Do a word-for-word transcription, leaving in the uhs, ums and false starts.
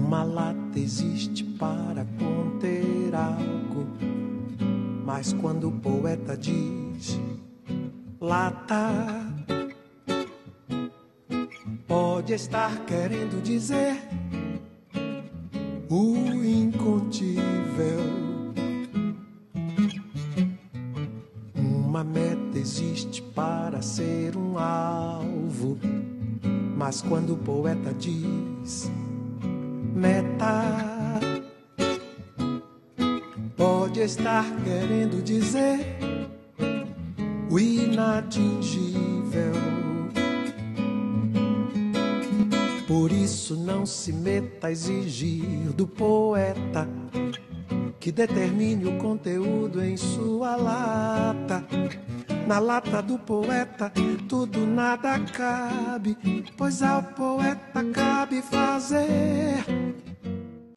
Uma lata existe para conter algo, mas quando o poeta diz lata, pode estar querendo dizer o incontível. Uma meta existe para ser um alvo, mas quando o poeta diz meta, pode estar querendo dizer o inatingível. Por isso não se meta a exigir do poeta que determine o conteúdo em sua lata. Na lata do poeta tudo nada cabe, pois ao poeta cabe fazer